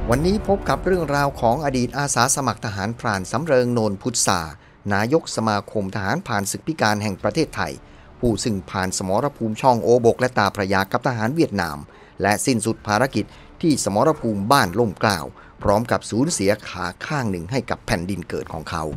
วันนี้พบกับเรื่องราวของอดีตอาสาสมัครทหารพรานสำเริงโนนพุทธานายกสมาคมทหารผ่านศึกพิการแห่งประเทศไทยผู้ซึ่งผ่านสมรภูมิช่องโอบกและตาพระยากับทหารเวียดนามและสิ้นสุดภารกิจที่สมรภูมิบ้านล่มเกล้าพร้อมกับสูญเสียขาข้างหนึ่งให้กับแผ่นดินเกิดของเขา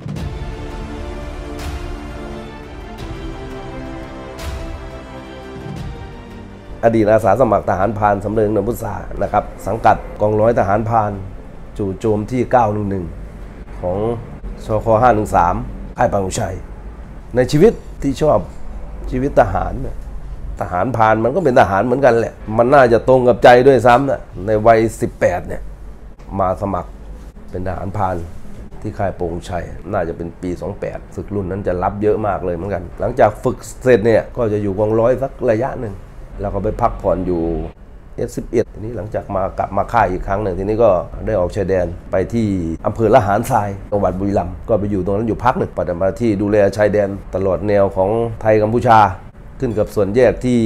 อดีตอาสาสมัครทหารพรานสำเริงโนนพุทธานะครับสังกัดกองร้อยทหารพรานจู่โจมที่ 911 ของชค. 513 ค่ายปังชัยในชีวิตที่ชอบชีวิตทหารทหารพรานมันก็เป็นทหารเหมือนกันแหละมันน่าจะตรงกับใจด้วยซ้ำนะในวัย 18 เนี่ยมาสมัครเป็นทหารพรานที่ค่ายปังชัยน่าจะเป็นปี 28 ฝึกรุ่นนั้นจะรับเยอะมากเลยเหมือนกันหลังจากฝึกเสร็จเนี่ยก็จะอยู่กองร้อยสักระยะหนึ่งแล้วก็ไปพักผ่อนอยู่ S11 ทีนี้หลังจากกลับมาค่ายอีกครั้งหนึ่งทีนี้ก็ได้ออกชายแดนไปที่อำเภอละหารทรายจังหวัดบุรีรัมย์ก็ไปอยู่ตรงนั้นอยู่พักหนึ่งปฏิบัติหน้าที่ดูแลชายแดนตลอดแนวของไทยกัมพูชาขึ้นกับส่วนแยกที่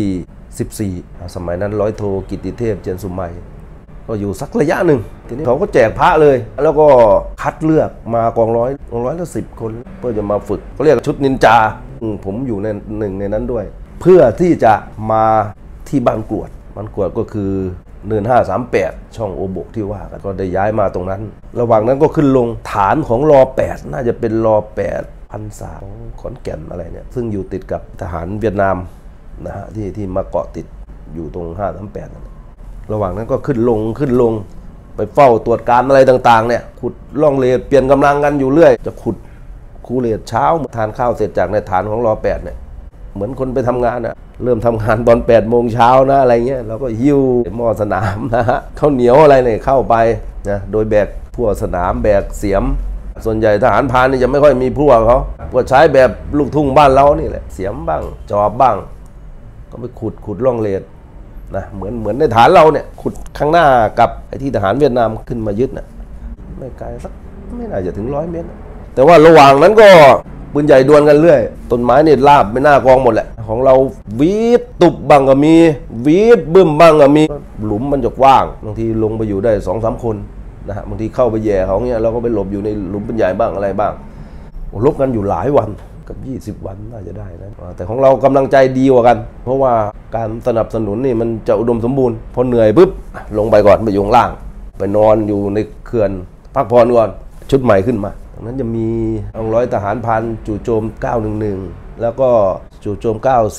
14 สมัยนั้นร้อยโทกิตติเทพเจนสุมัยก็อยู่สักระยะหนึ่งทีนี้เขาก็แจกพระเลยแล้วก็คัดเลือกมากองร้อยละ10 คนเพื่อจะมาฝึกเขาเรียกชุดนินจาผมอยู่ในหนึ่งในนั้นด้วยเพื่อที่จะมาที่บ้านกรวดก็คือเนิน538ช่องโอบกที่ว่ากันก็ได้ย้ายมาตรงนั้นระหว่างนั้นก็ขึ้นลงฐานของร8น่าจะเป็นร8พันษาของขอนแก่นอะไรเนี่ยซึ่งอยู่ติดกับทหารเวียดนามนะฮะที่มาเกาะติดอยู่ตรง538ระหว่างนั้นก็ขึ้นลงไปเฝ้าตรวจการอะไรต่างๆเนี่ยขุดล่องเลดเปลี่ยนกำลังกันอยู่เรื่อยจะขุดคูเลดเช้าทานข้าวเสร็จจากในฐานของร8เนี่ยเหมือนคนไปทำงานอะเริ่มทำงานตอน8 โมงเช้านะอะไรเงี้ยเราก็หิ้วหม้อสนามนะฮะข้าวเหนียวอะไรเนี่ยเข้าไปนะโดยแบกพวกสนามแบกเสียมส่วนใหญ่ทหารพรานนี่จะไม่ค่อยมีพวกเขาก็ใช้แบบลูกทุ่งบ้านเรานี่แหละเสียมบ้างจอบบ้างก็ไปขุดล่องเลดนะเหมือนในฐานเราเนี่ยขุดข้างหน้ากับไอ้ที่ทหารเวียดนามขึ้นมายึดน่ะไม่ไกลสักไม่น่าจะถึง100 เมตรแต่ว่าระหว่างนั้นก็ปืนใหญ่ดวลกันเรื่อยต้นไม้นี่ราบไม่น่ากองหมดแหละของเราวีดตุบบ้างก็มีวีดบึ้มบ้างก็มีหลุมมันจะกว้างบางทีลงไปอยู่ได้ 2-3 คนนะฮะบางทีเข้าไปแย่เขาเงี้ยเราก็ไปหลบอยู่ในหลุมปืนใหญ่บ้างอะไรบ้างลบกันอยู่หลายวันกับ20 วันน่าจะได้นะแต่ของเรากำลังใจดีกว่ากันเพราะว่าการสนับสนุนนี่มันจะอุดมสมบูรณ์พอเหนื่อยปุ๊บลงไปก่อนไปอยู่ข้างล่างไปนอนอยู่ในเขื่อนพักผ่อนก่อนชุดใหม่ขึ้นมานั้นจะมีกองร้อยทหารพรานจู่โจม911แล้วก็จู่โจม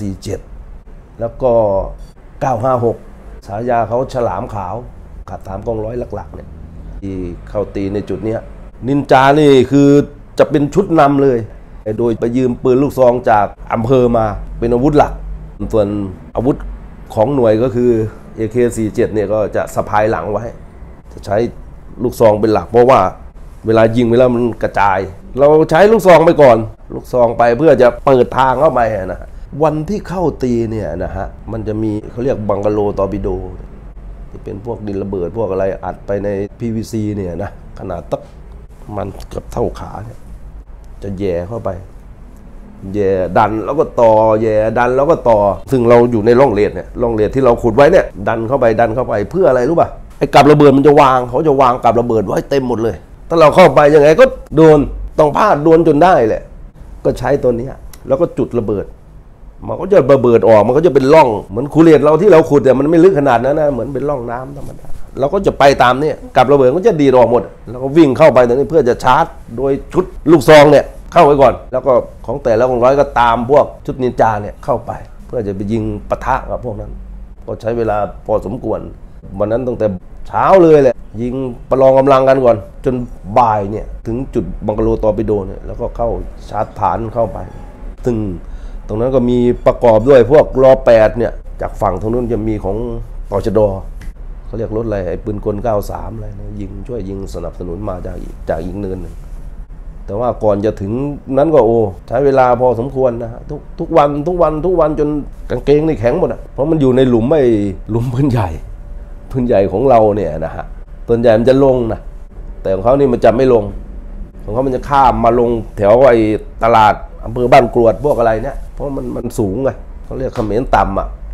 947แล้วก็956ฉายาเขาฉลามขาวขัด3 กองร้อยหลักๆเนี่ยที่เข้าตีในจุดนี้นินจานี่คือจะเป็นชุดนำเลยโดยไปยืมปืนลูกซองจากอำเภอมาเป็นอาวุธหลักส่วนอาวุธของหน่วยก็คือ AK47 เนี่ยก็จะสะพายหลังไว้จะใช้ลูกซองเป็นหลักเพราะว่าเวลายิงเวลามันกระจายเราใช้ลูกซองไปก่อนลูกซองไปเพื่อจะเปิดทางเข้าไปนะวันที่เข้าตีเนี่ยนะฮะมันจะมีเขาเรียกบังกะโลตอร์ปิโดที่เป็นพวกดินระเบิดพวกอะไรอัดไปใน PVC เนี่ยนะขนาดตักมันกับเท่าขาเนี่ยจะแย่เข้าไปแย่ดันแล้วก็ต่อแย่ดันแล้วก็ต่อซึ่งเราอยู่ในร่องเลดเนี่ยร่องเลดที่เราขุดไว้เนี่ยดันเข้าไปเพื่ออะไรรู้ป่ะไอ้กับระเบิดมันจะวางเขาจะวางกับระเบิดไว้เต็มหมดเลยถ้าเราเข้าไปยังไงก็โดนต้องพลาดโดนจนได้แหละก็ใช้ตัวนี้แล้วก็จุดระเบิดมันก็จะระเบิดออกมันก็จะเป็นร่องเหมือนคูเลตเราที่เราขุดแต่มันไม่ลึกขนาดนั้นนะเหมือนเป็นร่องน้ำธรรมดาเราก็จะไปตามนี้กับระเบิดก็จะดีดออกหมดแล้วก็วิ่งเข้าไปตรงนี้เพื่อจะชาร์จโดยชุดลูกซองเนี่ยเข้าไปก่อนแล้วก็ของแต่ละกองร้อยก็ตามพวกชุดนินจาเนี่ยเข้าไปเพื่อจะไปยิงปะทะกับพวกนั้นก็ใช้เวลาพอสมควรวันนั้นตั้งแต่เช้าเลยแหละยิงประลองกำลังกันก่อนจนบ่ายเนี่ยถึงจุดบังกะโลตอร์ปิโดเนี่ยแล้วก็เข้าชาร์จฐานเข้าไปซึ่งตรงนั้นก็มีประกอบด้วยพวกร8เนี่ยจากฝั่งตรงนู้นจะมีของตชด.เขาเรียกรถอะไรไอ้ปืนกล93อะไรนะยิงช่วยยิงสนับสนุนมาจากอีกเนินหนึ่งแต่ว่าก่อนจะถึงนั้นก็ใช้เวลาพอสมควรนะฮะทุกวันจนกางเกงนี่แข็งหมดเพราะมันอยู่ในหลุมปืนใหญ่ของเราเนี่ยนะฮะปืนใหญ่มันจะลงนะแต่ของเขานี่มันจะไม่ลงของเขามันจะข้ามมาลงแถวไอ้ตลาดอำเภอบ้านกรวดพวกอะไรเนี่ยเพราะมันสูงไงเขาเรียกเขมรต่ำ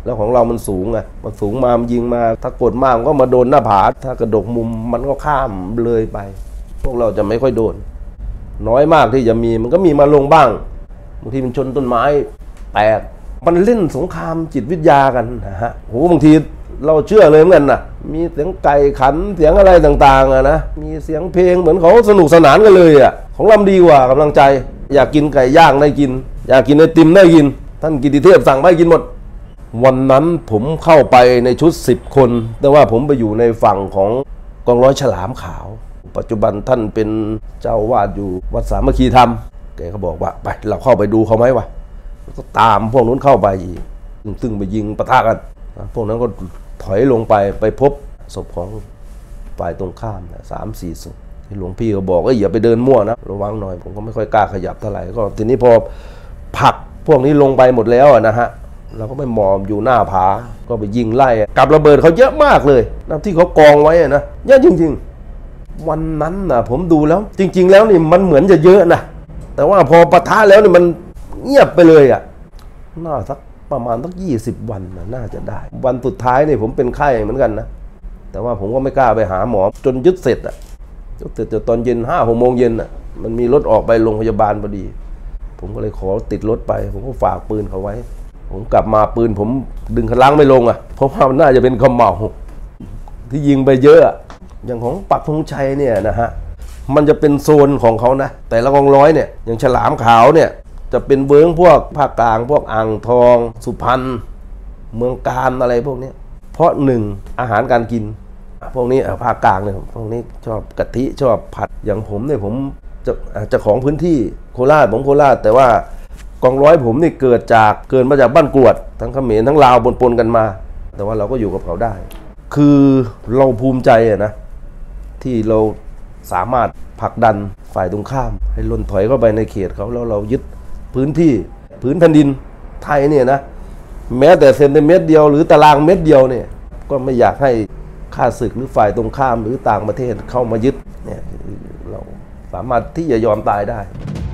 แล้วของเรามันสูงไงมันสูงมามันยิงมาถ้ากดมากมันก็มาโดนหน้าผาถ้ากระดกมุมมันก็ข้ามเลยไปพวกเราจะไม่ค่อยโดนน้อยมากที่จะมีมันก็มีมาลงบ้างบางทีมันชนต้นไม้แตกมันเล่นสงครามจิตวิทยากันนะฮะโหบางทีเราเชื่อเลยเหมือนกันนะมีเสียงไก่ขันเสียงอะไรต่างๆอะนะมีเสียงเพลงเหมือนเขาสนุกสนานกันเลยอะของเราดีกว่ากำลังใจอยากกินไก่ย่างได้กินอยากกินไอติมได้กินท่านกิติเทพสั่งไปกินหมดวันนั้นผมเข้าไปในชุด10 คนแต่ว่าผมไปอยู่ในฝั่งของกองร้อยฉลามขาวปัจจุบันท่านเป็นเจ้าวาดอยู่วัดสามัคคีธรรมแกก็บอกว่าไปเราเข้าไปดูเขาไหมวะก็ตามพวกนู้นเข้าไปซึ่งไปยิงปะทะกันพวกนั้นก็ถอยลงไปพบศพของฝ่ายตรงข้าม3-4 ศพหลวงพี่ก็บอกอย่าไปเดินมั่วนะระวังหน่อยผมก็ไม่ค่อยกล้าขยับเท่าไหร่ก็ทีนี้พอผลักพวกนี้ลงไปหมดแล้วนะฮะเราก็ไม่มองอยู่หน้าผาก็ไปยิงไล่กับระเบิดเขาเยอะมากเลยนะที่เขากองไว้นะเยอะจริงๆวันนั้นนะผมดูแล้วจริงๆแล้วนี่มันเหมือนจะเยอะนะแต่ว่าพอปะทะแล้วนี่มันเงียบไปเลยน่าสักประมาณสัก20 วันน่าจะได้วันสุดท้ายนี่ผมเป็นไข้เหมือนกันนะแต่ว่าผมก็ไม่กล้าไปหาหมอจนยึดเสร็จยึดเสร็จตอนเย็น5-6 โมงเย็นมันมีรถออกไปโรงพยาบาลพอดีผมก็เลยขอติดรถไปผมก็ฝากปืนเขาไว้ผมกลับมาปืนผมดึงคันล้างไม่ลงเพราะว่ามันน่าจะเป็นขมเหลาที่ยิงไปเยอะอย่างของปักธงชัยเนี่ยนะฮะมันจะเป็นโซนของเขานะแต่ละกองร้อยเนี่ยอย่างฉลามขาวเนี่ยจะเป็นเวิ้งพวกภาคกลางพวกอ่างทองสุพรรณเมืองกาญอะไรพวกนี้เพราะ1อาหารการกินพวกนี้ภาคกลางเนี่ยพวกนี้ชอบกะทิชอบผัดอย่างผมเนี่ยผมจะของพื้นที่โคราชผมโคราชแต่ว่ากองร้อยผมนี่เกิดมาจากบ้านกรวดทั้งเขมรทั้งลาวปนกันมาแต่ว่าเราก็อยู่กับเขาได้คือเราภูมิใจนะที่เราสามารถผลักดันฝ่ายตรงข้ามให้ล่นถอยเข้าไปในเขตเขาแล้วเรายึดพื้นแผ่นดินไทยเนี่ยนะแม้แต่เซนติเมตรเดียวหรือตารางเมตรเดียวเนี่ยก็ไม่อยากให้ข้าศึกหรือฝ่ายตรงข้ามหรือต่างประเทศเข้ามายึดเนี่ยเราสามารถที่จะยอมตายได้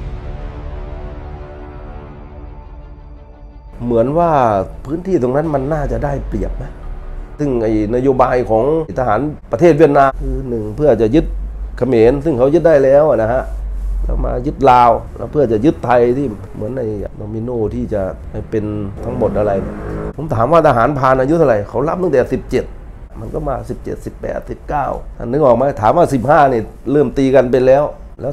เหมือนว่าพื้นที่ตรงนั้นมันน่าจะได้เปรียบนะซึ่งไอ้นโยบายของทหารประเทศเวียดนามคือ1เพื่อจะยึดเขมรซึ่งเขายึดได้แล้วนะฮะแล้วมายึดลาวแล้วเพื่อจะยึดไทยที่เหมือนในโดมิโนที่จะเป็นทั้งหมดอะไรผมถามว่าทหารพรานอายุเท่าไหร่เขารับตั้งแต่17มันก็มา17 18 19ท่านนึกออกไหมถามว่า15นี่เริ่มตีกันไปแล้ว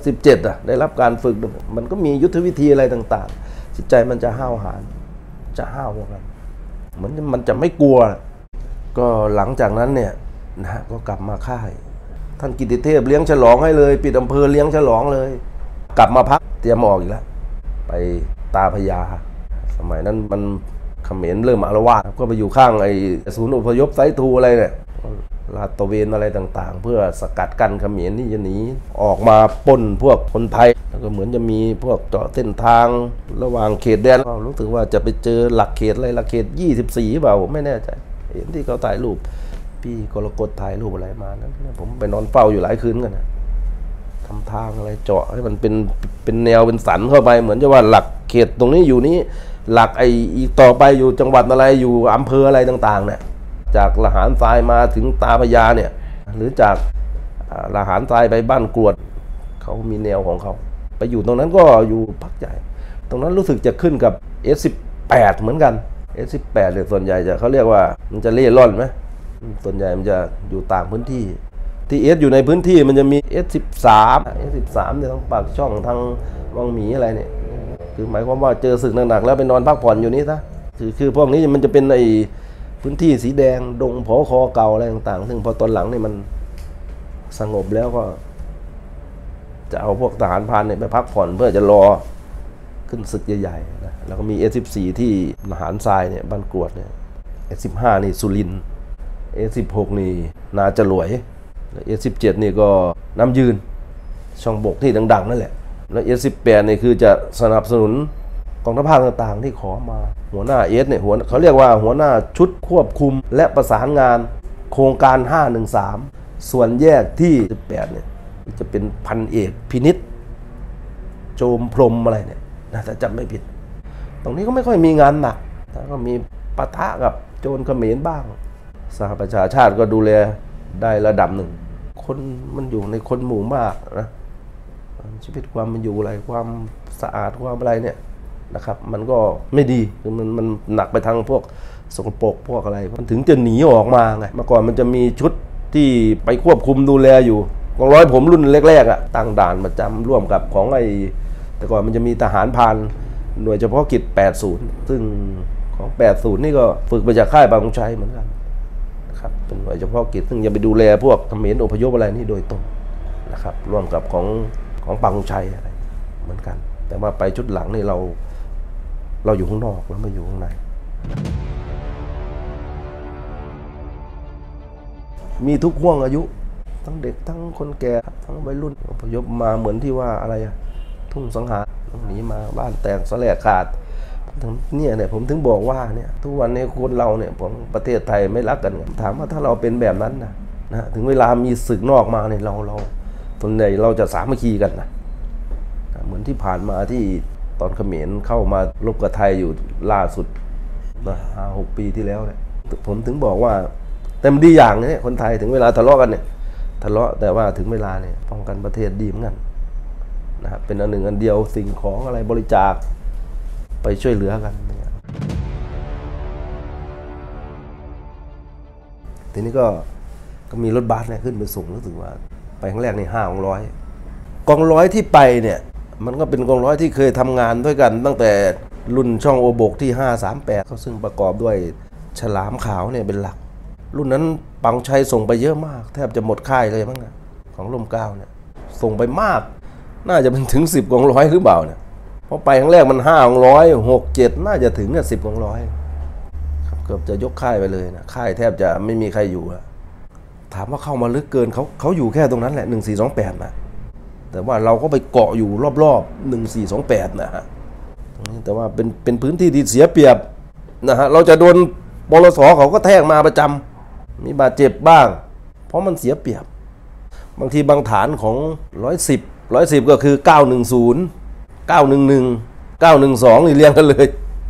17ได้รับการฝึกมันก็มียุทธวิธีอะไรต่างๆจิตใจมันจะห้าวหาญจะห้าวกันเหมือนมันจะไม่กลัวก็หลังจากนั้นเนี่ยนะก็กลับมาค่ายท่านกิติเทพเลี้ยงฉลองให้เลยปิดอำเภอเลี้ยงฉลองเลยกลับมาพักเตรียมออกอีกแล้วไปตาพญาสมัยนั้นมันเขมรเริ่มอาละวาดก็ไปอยู่ข้างไอ้ศูนย์อพยพไซทูอะไรเนี่ยลาดตระเวนอะไรต่างๆเพื่อสกัดกั้นเขมรที่จะหนีออกมาปล้นพวกคนไทยแล้วก็เหมือนจะมีพวกเจาะเส้นทางระหว่างเขตแดนรู้สึกว่าจะไปเจอหลักเขตอะไรหลักเขต24เปล่าผมไม่แน่ใจเห็นที่เขาถ่ายรูปพี่กรกฎถ่ายรูปอะไรมานั้นผมไปนอนเฝ้าอยู่หลายคืนกันนะทำทางอะไรเจาะให้มันเป็นแนวเป็นสันเข้าไปเหมือนจะว่าหลักเขตตรงนี้อยู่นี้หลักอีกต่อไปอยู่จังหวัดอะไรอยู่อำเภออะไรต่างๆเนี่ยจากละหารทรายมาถึงตาพญาเนี่ยหรือจากละหารทรายไปบ้านกรวดเขามีแนวของเขาไปอยู่ตรงนั้นก็อยู่พักใหญ่ตรงนั้นรู้สึกจะขึ้นกับ S18 เหมือนกัน S18 เนี่ยส่วนใหญ่จะเขาเรียกว่ามันจะเล่ร่อนไหมส่วนใหญ่มันจะอยู่ต่างพื้นที่ที่Sอยู่ในพื้นที่มันจะมี S13 เนี่ยทั้งปากช่องทางวังหมีอะไรเนี่ยคือหมายความว่าเจอศึกหนักๆแล้วไปนอนพักผ่อนอยู่นี่ซะคือพวกนี้มันจะเป็นพื้นที่สีแดงดงผอคอเก่าอะไรต่างๆซึ่งพอตอนหลังนี่มันสงบแล้วก็จะเอาพวกทหารพรานเนี่ยไปพักผ่อนเพื่อจะรอขึ้นศึกใหญ่ๆนะแล้วก็มี S14 ที่ละหารทรายเนี่ยบ้านกรวดเนี่ย S15 นี่สุรินทร์ S16 นี่นาจรวย S17 นี่ก็น้ำยืนช่องบกที่ดังๆนั่นแหละแล้ว S18 นี่คือจะสนับสนุนกองทัพภาคต่างๆที่ขอมาหัวหน้าเนี่ยเขาเรียกว่าหัวหน้าชุดควบคุมและประสานงานโครงการ513ส่วนแยกที่18เนี่ยจะเป็นพันเอกพินิจโจมพรมอะไรเนี่ยถ้าจำไม่ผิดตรงนี้ก็ไม่ค่อยมีงานหนักแต่ก็มีปะทะกับโจรเขมรบ้างสหประชาชาติก็ดูแลได้ระดับหนึ่งคนมันอยู่ในคนหมู่มากนะชีวิตความมันอยู่อะไรความสะอาดความอะไรเนี่ยนะครับมันก็ไม่ดีคือมันหนักไปทางพวกสกปรกพวกอะไรมันถึงจะหนีออกมาไงเมื่อก่อนมันจะมีชุดที่ไปควบคุมดูแลอยู่กองร้อยผมรุ่นแรกๆตั้งด่านประจำร่วมกับของแต่ก่อนมันจะมีทหารพรานหน่วยเฉพาะกิจ80ซึ่งของ80นี่ก็ฝึกมาจากค่ายบางชัยเหมือนกันนะครับเป็นหน่วยเฉพาะกิจซึ่งจะไปดูแลพวกเขมรอพยพอะไรนี่โดยตรงนะครับร่วมกับของบางชัยอะไรเหมือนกันแต่ว่าไปชุดหลังนี่เราอยู่ข้างนอกแล้วไม่อยู่ข้างในมีทุกห่วงอายุทั้งเด็กทั้งคนแก่ทั้งวัยรุ่นอพยพมาเหมือนที่ว่าอะไรทุ่งสังหารต้องหนีมาบ้านแตกสลายขาดเนี่ยผมถึงบอกว่าเนี่ยทุกวันนี้คนเราเนี่ยของประเทศไทยไม่รักกันถามว่าถ้าเราเป็นแบบนั้นนะถึงเวลามีศึกนอกมาเนี่ยเราส่วนใหญ่เราจะสามัคคีกันนะเหมือนที่ผ่านมาที่ตอนเขมรเข้ามารบกับไทยอยู่ล่าสุด5-6 ปีที่แล้วเนี่ยผมถึงบอกว่าเต็มดีอย่างนี้คนไทยถึงเวลาทะเลาะกันเนี่ยทะเลาะแต่ว่าถึงเวลาเนี่ยป้องกันประเทศดีเหมือนกันนะครับเป็นอันหนึ่งอันเดียวสิ่งของอะไรบริจาคไปช่วยเหลือกันเนี่ยทีนี้ก็มีรถบัสเนี่ยขึ้นไปส่งรู้สึกว่าไปครั้งแรกใน500กองร้อยที่ไปเนี่ยมันก็เป็นกองร้อยที่เคยทำงานด้วยกันตั้งแต่รุ่นช่องโอบกที่538เขาซึ่งประกอบด้วยฉลามขาวเนี่ยเป็นหลักรุ่นนั้นปังชัยส่งไปเยอะมากแทบจะหมดค่ายเลยมั้งของร่มเกล้าเนี่ยส่งไปมากน่าจะเป็นถึง10กองร้อยหรือเปล่าเนี่ยเพราะไปครั้งแรกมัน500 6 7น่าจะถึงเนี่ย10กองร้อยเกือบจะยกค่ายไปเลยนะค่ายแทบจะไม่มีใครอยู่ถามว่าเข้ามาลึกเกินเขาอยู่แค่ตรงนั้นแหละ1428นะแต่ว่าเราก็ไปเกาะอยู่รอบๆ1428นะฮะแต่ว่าเป็นพื้นที่ที่เสียเปรียบนะฮะเราจะโดนปลสเขาก็แทกมาประจำมีบาดเจ็บบ้างเพราะมันเสียเปรียบบางทีบางฐานของ110ก็คือ910 911 912นี่เรียงกันเลย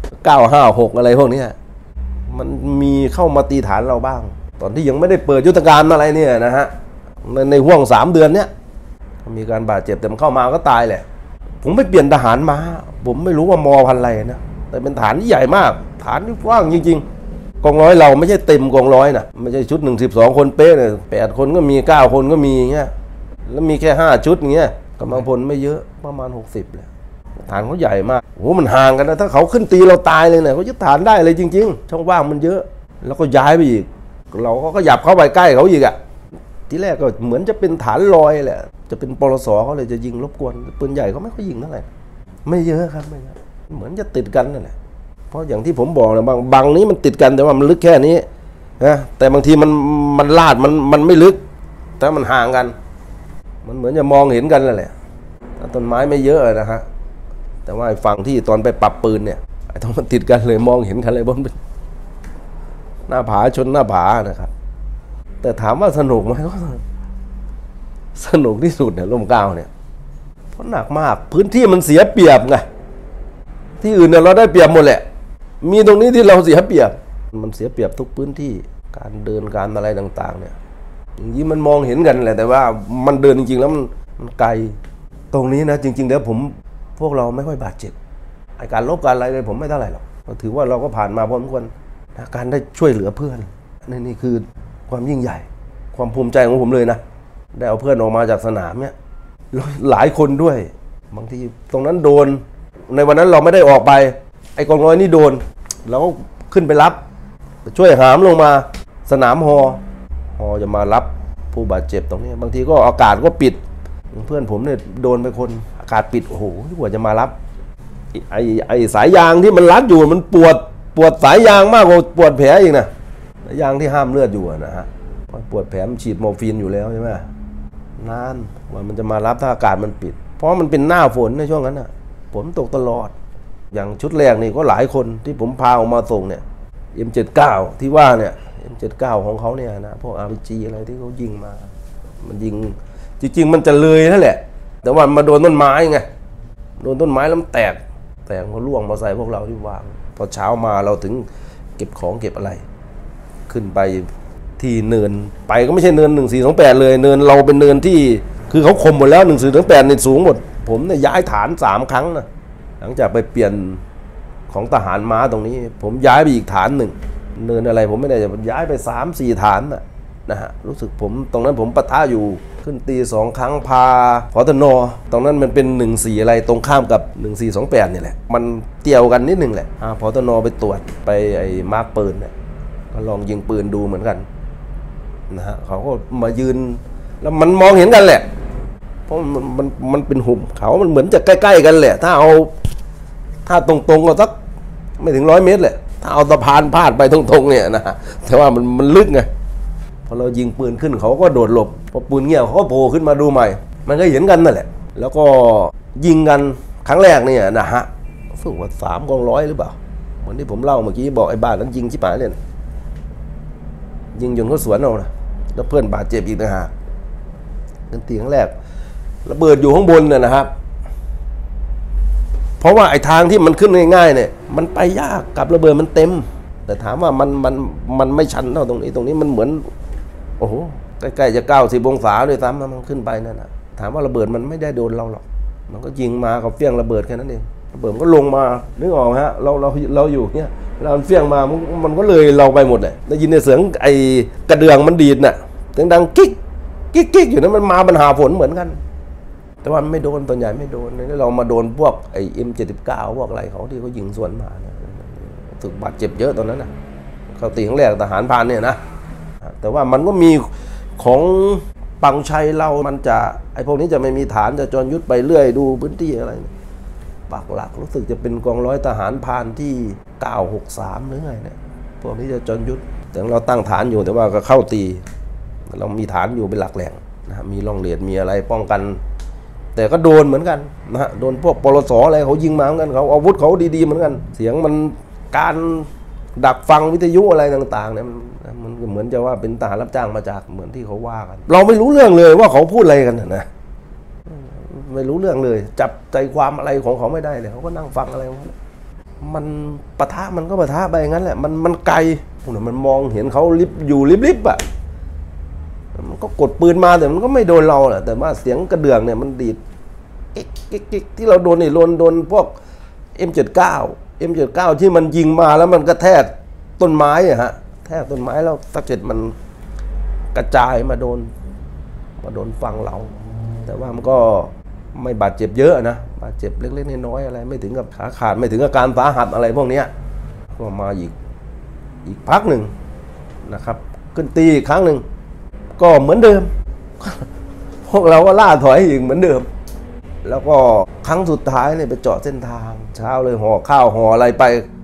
956อะไรพวกนี้มันมีเข้ามาตีฐานเราบ้างตอนที่ยังไม่ได้เปิดยุทธการอะไรเนี่ยนะฮะในห่วง3 เดือนเนี้ยมีการบาดเจ็บแต่มันเข้ามาก็ตายแหละผมไปเปลี่ยนทหารมาผมไม่รู้ว่ามอพันอะไรนะแต่เป็นฐานที่ใหญ่มากฐานที่กว้างจริงๆกองร้อยเราไม่ใช่เต็มกองร้อยนะไม่ใช่ชุด12คนเป๊ะเลย8คนก็มี9คนก็มีเงี้ยแล้วมีแค่5ชุดเงี้ยกำลังพลไม่เยอะประมาณ60เลยฐานเขาใหญ่มากโอ้มันห่างกันนะถ้าเขาขึ้นตีเราตายเลยเนี่ยเขายึดฐานได้เลยจริงๆช่องว่างมันเยอะแล้วก็ย้ายไปอีกเราก็ขยับเข้าไปใกล้เขาอีกที่แรกก็เหมือนจะเป็นฐานลอยแหละจะเป็นปลสเขาเลยจะยิงรบกวนปืนใหญ่เขาไม่ค่อยยิงเท่าไหร่ไม่เยอะครับไม่เยอะเหมือนจะติดกันนั่นแหละเพราะอย่างที่ผมบอกนะบางนี้มันติดกันแต่ว่ามันลึกแค่นี้นะแต่บางทีมันลาดมันไม่ลึกแต่มันห่างกันมันเหมือนจะมองเห็นกันนั่นแหละต้นไม้ไม่เยอะนะฮะแต่ว่าฝั่งที่ตอนไปปรับปืนเนี่ยไอ้ตรงมันติดกันเลยมองเห็นกันเลยบนหน้าผาชนหน้าผานะครับแต่ถามว่าสนุกไหมก็สนุกที่สุดเนี่ยร่มเกล้าเนี่ยเพราะหนักมากพื้นที่มันเสียเปรียบไงที่อื่นเนี่ยเราได้เปรียบหมดแหละมีตรงนี้ที่เราเสียเปรียบมันเสียเปรียบทุกพื้นที่การเดินการอะไรต่างๆเนี่ยอย่างนี้มันมองเห็นกันแหละแต่ว่ามันเดินจริงๆแล้วมันไกลตรงนี้นะจริงๆแล้วพวกเราไม่ค่อยบาดเจ็บไอ้การลบการอะไรเลยผมไม่เท่าไหร่หรอกถือว่าเราก็ผ่านมาพอสมควรการได้ช่วยเหลือเพื่อนนี่คือความยิ่งใหญ่ความภูมิใจของผมเลยนะได้เอาเพื่อนออกมาจากสนามเนี่ยหลายคนด้วยบางทีตรงนั้นโดนในวันนั้นเราไม่ได้ออกไปไอ้กองร้อยนี่โดนเราก็ขึ้นไปรับช่วยหามลงมาสนามฮอจะมารับผู้บาดเจ็บตรงนี้บางทีก็อากาศก็ปิดเพื่อนผมเนี่ยโดนไปคนอากาศปิดโอ้โหกว่าจะมารับไอ้สายยางที่มันรัดอยู่มันปวดสายยางมากกว่าปวดแผลอีกนะสายยางที่ห้ามเลือดอยู่นะฮะปวดแผลมันฉีดโมอร์ฟีนอยู่แล้วใช่ไหมนานว่ามันจะมารับถ้าอากาศมันปิดเพราะมันเป็นหน้าฝนในช่วงนั้นนะฝนตกตลอดอย่างชุดแรกนี่ก็หลายคนที่ผมพาออกมาส่งเนี่ย M79 ที่ว่าเนี่ย M79 ของเขาเนี่ยนะพวก RPG อะไรที่เขายิงมามันยิงจริงๆมันจะเลยนั่นแหละแต่ว่ามาโดนต้นไม้ไงโดนต้นไม้แล้วมันแตกมันก็ล่วงมาใส่พวกเราที่วางพอเช้ามาเราถึงเก็บของเก็บอะไรขึ้นไปที่เนินไปก็ไม่ใช่เนิน1428เลยเนินเราเป็นเนินที่คือเขาข่มหมดแล้ว1428เนี่ยสูงหมดผมเนี่ยย้ายฐาน3 ครั้งนะหลังจากไปเปลี่ยนของทหารม้าตรงนี้ผมย้ายไปอีกฐานหนึ่งเนินอะไรผมไม่ได้จะย้ายไป3-4 ฐานนะฮะรู้สึกผมตรงนั้นผมปะทะอยู่ขึ้นตี2 ครั้งพาพตนตรงนั้นมันเป็น14อะไรตรงข้ามกับ1428นี่แหละมันเตี่ยวกันนิดนึงแหละพตนไปตรวจไปไอ้มาร์คปืนเนี่ยก็ลองยิงปืนดูเหมือนกันนะฮะเขาก็มายืนแล้วมันมองเห็นกันแหละเพราะมันเป็นหุบเขามันเหมือนจะใกล้ๆกันแหละถ้าตรงๆก็สักไม่ถึง100 เมตรแหละถ้าเอาสะพานพาดไปตรงๆเนี่ยนะแต่ว่ามันลึกไงพอเรายิงปืนขึ้นเขาก็โดดหลบพอปืนเงี่ยเขาก็โผล่ขึ้นมาดูใหม่มันก็เห็นกันนั่นแหละแล้วก็ยิงกันครั้งแรกเนี่ยนะฮะฝึกว่า3 กองร้อยหรือเปล่าเหมือนที่ผมเล่าเมื่อกี้บอกไอ้บ้านนั้นยิงชิบหายเลยยิงจนเขาสวนเอานะแล้วเพื่อนบาดเจ็บอีกนะฮะกันตีครั้งแรกระเบิดอยู่ข้างบนเนี่ยนะครับเพราะว่าไอ้ทางที่มันขึ้นง่ายๆเนี่ยมันไปยากกับระเบิดมันเต็มแต่ถามว่ามันไม่ชันเท่าตรงนี้มันเหมือนโอ้โหใกล้ๆจะ90 องศาด้วยซ้ำมันขึ้นไปนั่นนะถามว่าระเบิดมันไม่ได้โดนเราหรอกมันก็ยิงมากับเฟี้ยงระเบิดแค่นั้นเองระเบิดมันก็ลงมานึกออกฮะเราอยู่เนี่ยเราเฟี้ยงมามันก็เลยเราไปหมดเลยได้ยินในเสียงไอ้กระเดื่องมันดีดน่ะเสียงดังกิ๊กกิ๊กกิ๊กอยู่นั้นมันมาปัญหาฝนเหมือนกันแต่ว่าไม่โดนตัวใหญ่ไม่โดนนี่เรามาโดนพวกไอ้ M79 พวกอะไรเขาที่เขายิงสวนมาเนี่ยถึงบาดเจ็บเยอะตอนนั้นนะเขาตีครั้งแรกทหารพรานเนี่ยนะแต่ว่ามันก็มีของปังชัยเรามันจะไอ้พวกนี้จะไม่มีฐานจะจรยุทธไปเรื่อยดูพื้นที่อะไรปักหลักรู้สึกจะเป็นกองร้อยทหารพรานที่963หรือไงเนี่ยพวกนี้จะจรยุทธแต่เราตั้งฐานอยู่แต่ว่าก็เข้าตีเรามีฐานอยู่เป็นหลักแหล่งนะมีร่องเรียนมีอะไรป้องกันแต่ก็โดนเหมือนกันนะฮะโดนพวกปลสอะไรเขายิงมาเหมือนกันเขาอาวุธเขาดีๆเหมือนกันเสียงมันการดักฟังวิทยุอะไรต่างๆเนี่ยมันเหมือนจะว่าเป็นทหารรับจ้างมาจากเหมือนที่เขาว่ากันเราไม่รู้เรื่องเลยว่าเขาพูดอะไรกันนะไม่รู้เรื่องเลยจับใจความอะไรของเขาไม่ได้เลยเขาก็นั่งฟังอะไรมันปะทะมันก็ปะทะไปงั้นแหละมันไกลมันมองเห็นเขาลิบอยู่ลิบๆอ่ะมันก็กดปืนมาแต่มันก็ไม่โดนเราแหละแต่ว่าเสียงกระเดื่องเนี่ยมันดีดกิ๊กที่เราโดนนี่โดนพวก M79 ที่มันยิงมาแล้วมันกระแทกต้นไม้อะฮะแทกต้นไม้แล้วสักเสร็จมันกระจายมาโดนฝั่งเราแต่ว่ามันก็ไม่บาดเจ็บเยอะนะบาดเจ็บเล็กๆน้อยๆอะไรไม่ถึงกับขาขาดไม่ถึงกับการสาหัสอะไรพวกนี้ก็มาอีกพักหนึ่งนะครับขึ้นตีอีกครั้งหนึ่งก็เหมือนเดิมพวกเราก็ล่าถอยอีกเหมือนเดิมแล้วก็ครั้งสุดท้ายเนี่ยไปเจาะเส้นทางเช้าเลยห่อข้าวห่ออะไรไป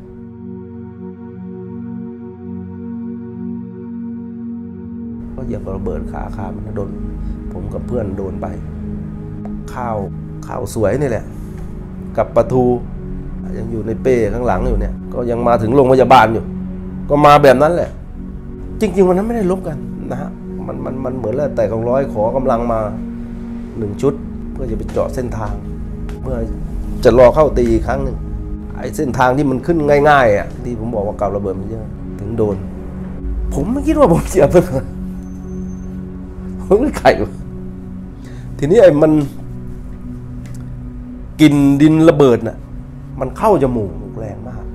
ก็เหยียบระเบิดขามันโดนผมกับเพื่อนโดนไปข้าวสวยนี่แหละกับปลาทูยังอยู่ในเป้ข้างหลังอยู่เนี่ยก็ยังมาถึงโรงพยาบาลอยู่ก็มาแบบนั้นแหละจริงๆวันนั้นไม่ได้ลบกันนะฮะมันเหมือนแล้วแต่กองร้อยขอกำลังมา1 ชุดเพื่อจะไปเจาะเส้นทางเพื่อจะรอเข้าตีอีกครั้งหนึ่งไอ้เส้นทางที่มันขึ้นง่ายๆอ่ะที่ผมบอกว่ากับระเบิดมันเยอะถึงโดนผมไม่คิดว่าผมเสียไปผมไม่ไข่ทีนี้ไอ้มันกินดินระเบิดน่ะมันเข้าจมูกแรงมาก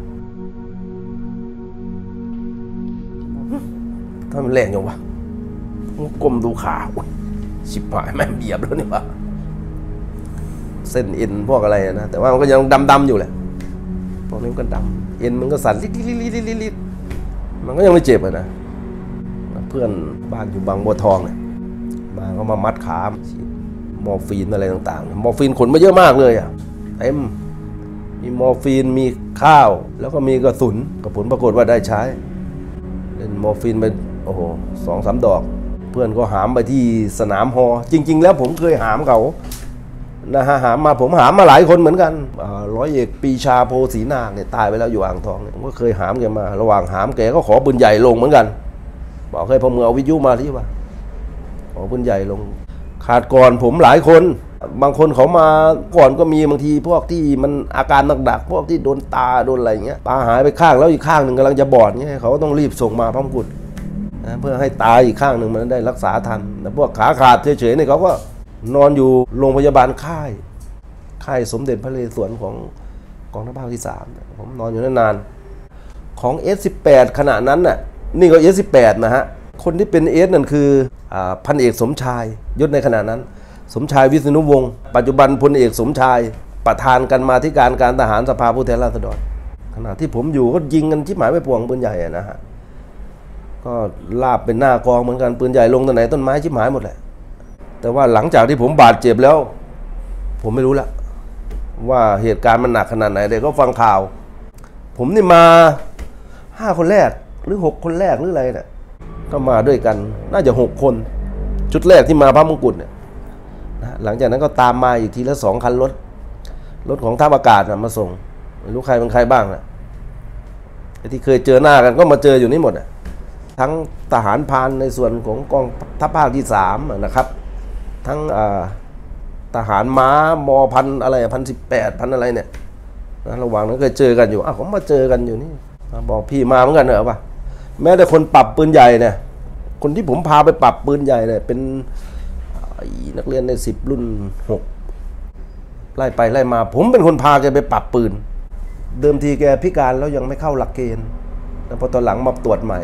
ถ้ามันแรงอย่างวะก้มดูขาชิบหายแม่งเหยียบแล้วนี่วะเส้นเอ็นพวกอะไรนะแต่ว่ามันก็ยังดำอยู่แหละพวกนี้มันก็ดำเอ็นมันก็สั่นลิดมันก็ยังไม่เจ็บนะเพื่อนบ้านอยู่บางบัวทองเนี่ยมาก็มามัดขามอร์ฟีนอะไรต่างๆมอร์ฟีนขนมาเยอะมากเลยอ่ะเต็มมีมอร์ฟีนมีข้าวแล้วก็มีกระสุนผลปรากฏว่าได้ใช้เล่นมอร์ฟีนไปโอ้โห2-3 ดอกเพื่อนก็หามไปที่สนามฮอจริงๆแล้วผมเคยหามเขานะฮะผมหามมาหลายคนเหมือนกันร้อยเอกปีชาโพสีนาคเนี่ยตายไปแล้วอยู่อ่างทองผมก็เคยหามแกมาระหว่างหามแกก็ขอปืนใหญ่ลงเหมือนกันบอกให้พอมือเอาวิทยุมาที่ว่าขอปืนใหญ่ลงขาดก่อนผมหลายคนบางคนเขามาก่อนก็มีบางทีพวกที่มันอาการหนักๆพวกที่โดนตาโดนอะไรเงี้ยตาหายไปข้างแล้วอีกข้างหนึ่งกำลังจะบอดเงี้ยเขาต้องรีบส่งมาพร้อมกุดนะเพื่อให้ตาอีกข้างหนึ่งมันได้รักษาทันแต่พวกขาขาดเฉยๆเนี่ยเขาก็นอนอยู่โรงพยาบาลค่ายสมเด็จพระนเรศวรของกองทัพภาคที่3ผมนอนอยู่นานๆของ S18 ขณะนั้นน่ะนี่ก็ S18 นะฮะคนที่เป็น S นั่นคือพันเอกสมชายยศในขณะนั้นสมชายวิษณุวงศ์ปัจจุบันพลเอกสมชายประธานกันมาธิการการทหารสภาผู้แทนราษฎรขณะที่ผมอยู่ก็ยิงกันชิบหายไปพวงปืนใหญ่นะฮะก็ลาบเป็นหน้ากองเหมือนกันปืนใหญ่ลงต้นไหนต้นไม้ชิบหายหมดแหละแต่ว่าหลังจากที่ผมบาดเจ็บแล้วผมไม่รู้ละว่าเหตุการณ์มันหนักขนาดไหนเด็กก็ฟังข่าวผมนี่มา5 คนแรกหรือ6 คนแรกหรืออะไรเนี่ยก็มาด้วยกันน่าจะ6 คนชุดแรกที่มาพระมงกุฎเนี่ยหลังจากนั้นก็ตามมาอีกทีละ2 คันรถของทัพอากาศมาส่งไม่รู้ใครเป็นใครบ้างนะที่เคยเจอหน้ากันก็มาเจออยู่นี่หมดทั้งทหารพรานในส่วนของกองทัพภาคที่3นะครับทั้งทหารม้ามพันอะไร1,018อะไรเนี่ยระหว่างนั้นเคยเจอกันอยู่ผมมาเจอกันอยู่นี่บอกพี่มาเหมือนกันเหรอวะแม้แต่คนปรับปืนใหญ่เนี่ยคนที่ผมพาไปปรับปืนใหญ่เนี่ยเป็นนักเรียนใน10 รุ่น 6ไล่ไปไล่มาผมเป็นคนพาแกไปปรับปืนเดิมทีแกพิการแล้วยังไม่เข้าหลักเกณฑ์แล้วพอตอนหลังมาตรวจใหม่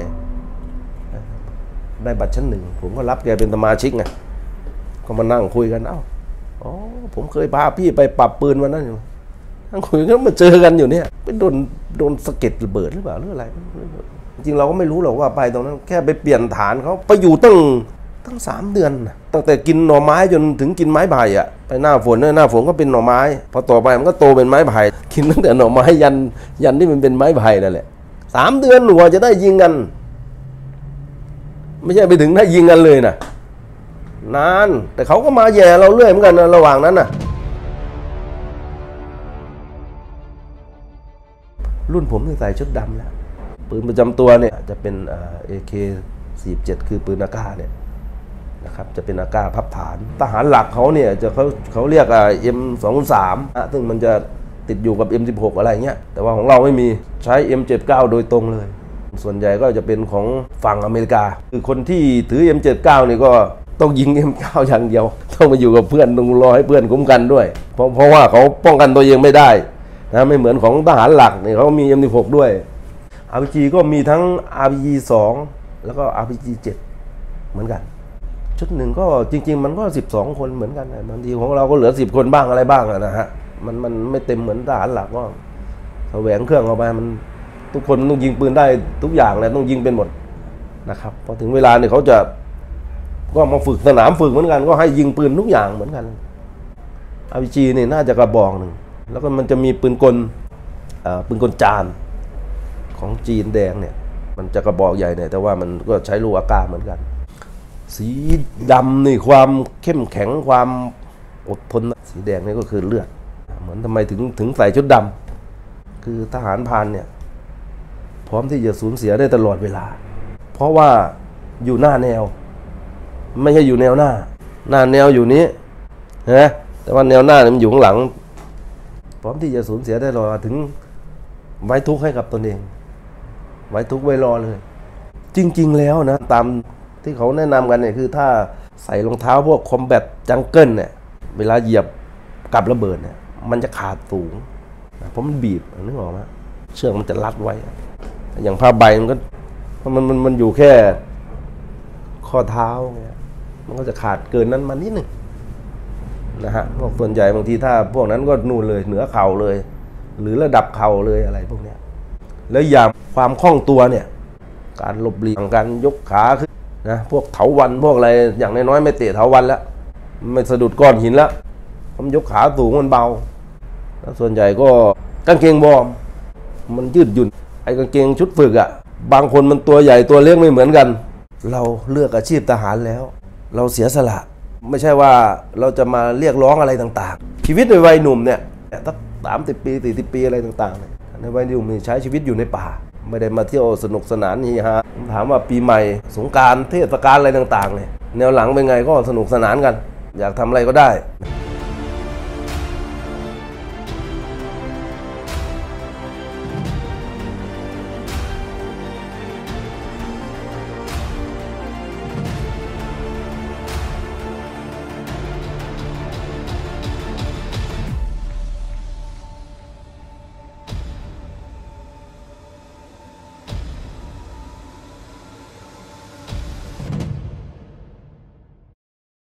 ได้บัตรชั้น 1ผมก็รับแกเป็นสมาชิกไงก็มานั่งคุยกันผมเคยพาพี่ไปปรับปืนวันนั้นอยู่นั่งคุยกันมาเจอกันอยู่เนี่ยไปโดนสะเก็ดระเบิดหรือเปล่าหรืออะไรจริงเราก็ไม่รู้หรอกว่าไปตรงนั้นแค่ไปเปลี่ยนฐานเขาไปอยู่ตั้ง3 เดือนตั้งแต่กินหน่อไม้จนถึงกินไม้ไผ่ไปหน้าฝนหน้าฝนก็เป็นหน่อไม้พอต่อไปมันก็โตเป็นไม้ไผ่กินตั้งแต่หน่อไม้ยันที่มันเป็นไม้ไผ่นั่นแหละ3 เดือนหนูจะได้ยิงกันไม่ใช่ไปถึงได้ยิงกันเลยนะนานแต่เขาก็มาแย่เราเรื่อยเหมือนกันนะระหว่างนั้นน่ะรุ่นผมใส่ชุดดำแล้วปืนประจำตัวเนี่ยจะเป็นAK-47คือปืนอากาศเนี่ยนะครับจะเป็นอากาศพับฐานทหารหลักเขาเนี่ยเขาเรียกM203ซึ่งมันจะติดอยู่กับ M16 อะไรเงี้ยแต่ว่าของเราไม่มีใช้ M79 โดยตรงเลยส่วนใหญ่ก็จะเป็นของฝั่งอเมริกาคือคนที่ถือ M79 นี่ก็ต้องยิง M9 อย่างเดียวต้องมาอยู่กับเพื่อนต้องรอให้เพื่อนคุ้มกันด้วยเพราะว่าเขาป้องกันตัวเองไม่ได้นะไม่เหมือนของทหารหลักเนี่ยเขามี M16 ด้วย RPG ก็มีทั้ง RPG 2แล้วก็ RPG 7เหมือนกันชุดหนึ่งก็จริงๆมันก็12 คนเหมือนกันบางทีของเราก็เหลือ10 คนบ้างอะไรบ้างนะฮะมันไม่เต็มเหมือนทหารหลักก็แสวงเครื่องเอาไปมันทุกคนต้องยิงปืนได้ทุกอย่างเลยต้องยิงเป็นหมดนะครับพอถึงเวลาเนี่ยเขาจะก็มาฝึกสนามฝึกเหมือนกันก็ให้ยิงปืนทุกอย่างเหมือนกัน RPG นี่น่าจะกระบอกหนึ่งแล้วก็มันจะมีปืนกลจานของจีนแดงเนี่ยมันจะกระบอกใหญ่เนี่ยแต่ว่ามันก็ใช้ลูกอากาศเหมือนกันสีดำนี่ความเข้มแข็งความอดทนสีแดงนี่ก็คือเลือดเหมือนทำไมถึงใส่ชุดดำคือทหารพรานเนี่ยพร้อมที่จะสูญเสียได้ตลอดเวลาเพราะว่าอยู่หน้าแนวไม่ใช่อยู่แนวหน้าแนวอยู่นี้นะแต่ว่าแนวหน้ามันอยู่ข้างหลังพร้อมที่จะสูญเสียได้ตลอดถึงไว้ทุกข์ให้กับตนเองไว้ทุกข์ไว้รอเลยจริงๆแล้วนะตามที่เขาแนะนำกันเนี่ยคือถ้าใส่รองเท้าพวกคอมแบทจังเกิลเนี่ยเวลาเหยียบกับระเบิดเนี่ยมันจะขาดสูงเพราะมันบีบนึกออกไหมเชือกมันจะรัดไว้อย่างผ้าใบมันก็มันอยู่แค่ข้อเท้าเนี่ยมันก็จะขาดเกินนั้นมานิดหนึ่งนะฮะพวกส่วนใหญ่บางทีถ้าพวกนั้นก็นู่นเลยเหนือเข่าเลยหรือระดับเข่าเลยอะไรพวกนี้แล้วอย่างความคล่องตัวเนี่ยการหลบหลีกการยกขาขึ้นนะพวกเถาวัลย์พวกอะไรอย่างน้อยๆไม่เตะเถาวัลย์แล้วไม่สะดุดก้อนหินแล้วผมยกขาสูงมันเบาแล้วส่วนใหญ่ก็กางเกงวอร์มมันยืดหยุ่นไอ้กางเกงชุดฝึกบางคนมันตัวใหญ่ตัวเล็กไม่เหมือนกันเราเลือกอาชีพทหารแล้วเราเสียสละไม่ใช่ว่าเราจะมาเรียกร้องอะไรต่างๆชีวิตในวัยหนุ่มเนี่ยตั้ง30 ปี40 ปีอะไรต่างๆในวัยหนุ่มใช้ชีวิตอยู่ในป่าไม่ได้มาเที่ยวสนุกสนานนี่ฮะถามว่าปีใหม่สงกรานต์เทศกาลอะไรต่างๆเนี่ยแนวหลังเป็นไงก็สนุกสนานกันอยากทำอะไรก็ได้